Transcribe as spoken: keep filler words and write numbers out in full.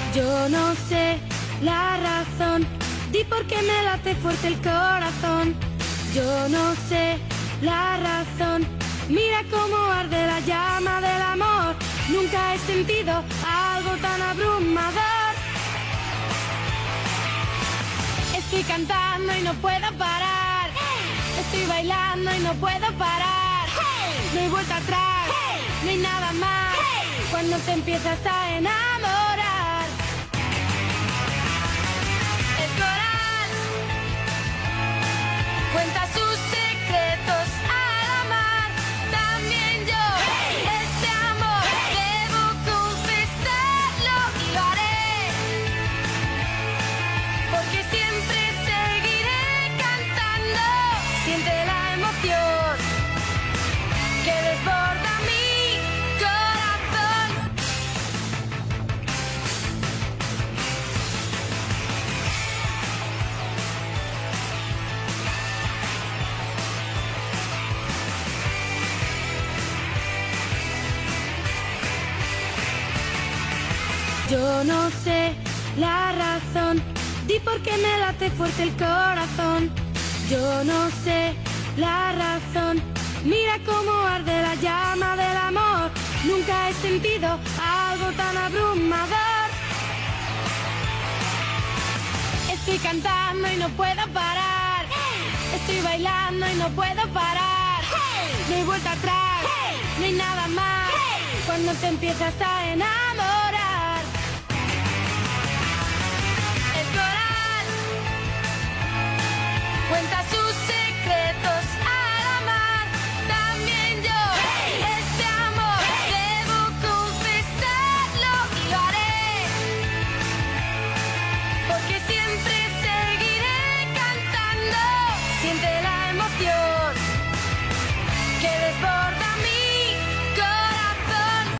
Yo no sé la razón, di por qué me late fuerte el corazón. Yo no sé la razón, mira cómo arde la llama del amor. Nunca he sentido algo tan abrumador. Estoy cantando y no puedo parar. Estoy bailando y no puedo parar. No hay vuelta atrás, no hay nada más. Cuando te empiezas a enamorar. El coral cuenta sus secretos al amar. También yo, este amor, debo confesarlo y lo haré. Porque siempre seguiré cantando. Siente la emoción que desborda mi corazón. Yo no sé la razón, di por qué me late fuerte el corazón. Yo no sé la razón, mira cómo arde la llama del amor. Nunca he sentido algo tan abrumador. Estoy cantando y no puedo parar. Estoy bailando y no puedo parar. No hay vuelta atrás, no hay nada más. Cuando te empiezas a enamorar.